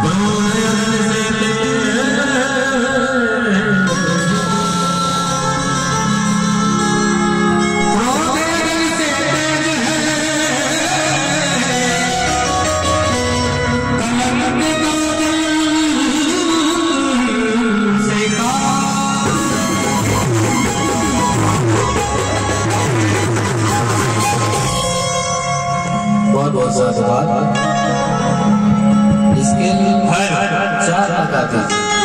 बहुत साधुवाद इसके चार लगाते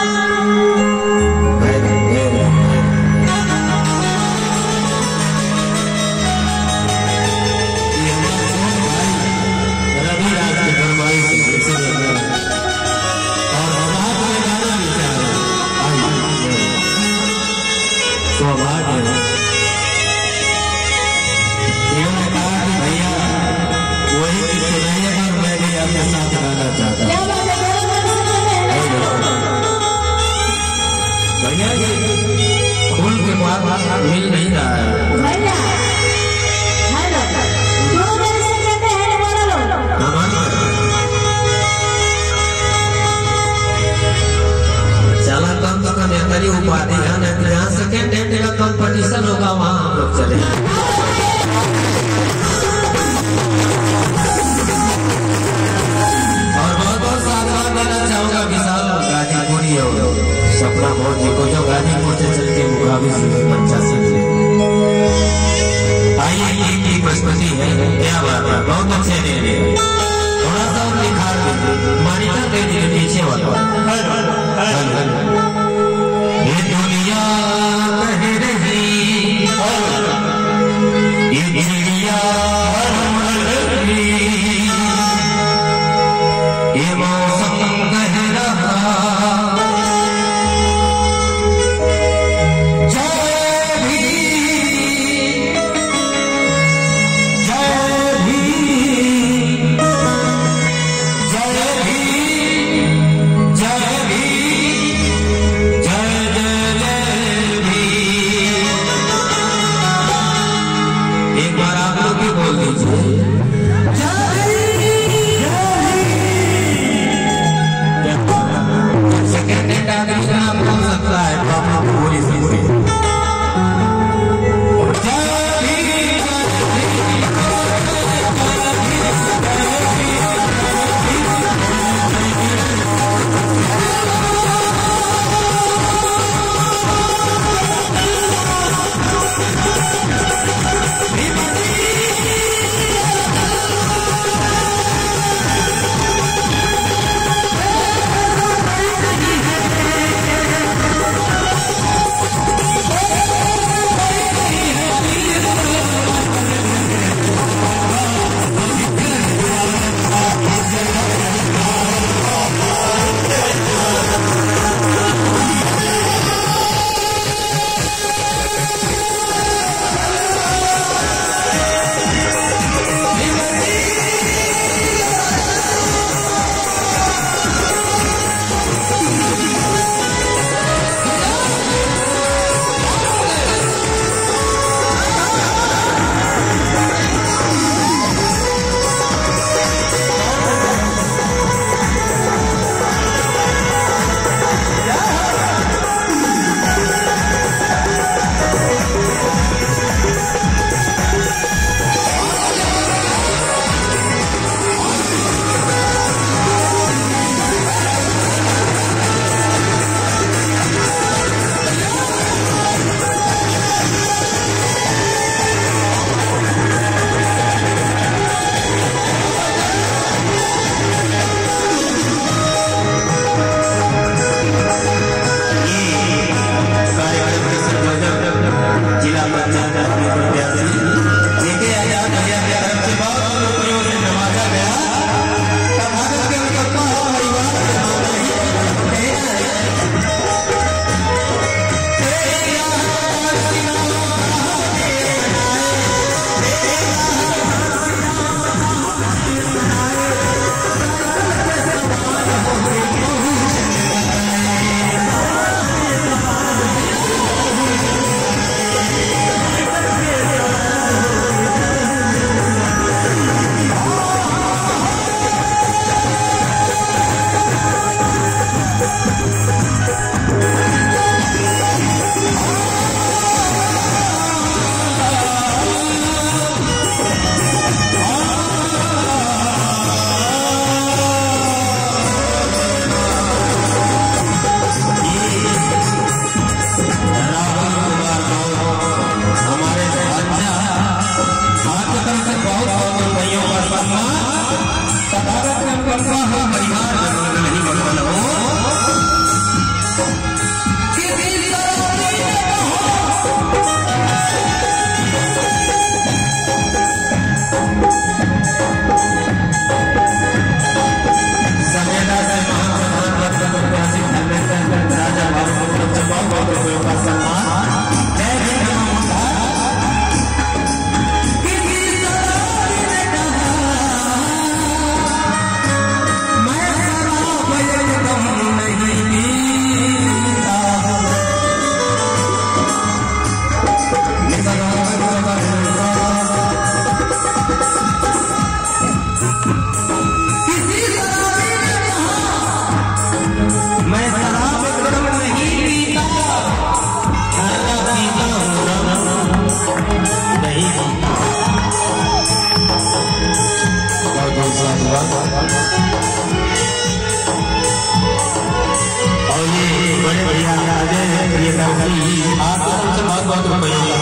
मिल नहीं रहा है। चला कम तो कन्यादारी उपाधि है, जहाँ सेकेंड हैंड का कंपटीशन होगा वहाँ हम लोग चले। और बहुत बहुत साधुवाद देना चाहूँगा विशाल गाजीपुरी हो सपना मोर जी को, जो गाजीपुर से चल के मुकाबले से बच्चा से आइए की बचपती है। क्या बात है, बहुत अच्छे दे रहे, थोड़ा सा और निखार दीजिए, मॉनिटर दे दीजिए पीछे वाला। ये दुनिया कह रही, ये चिड़िया ये मौसम कह रहा, प्रियदर्शी आपको सबसे बहुत बहुत रुपये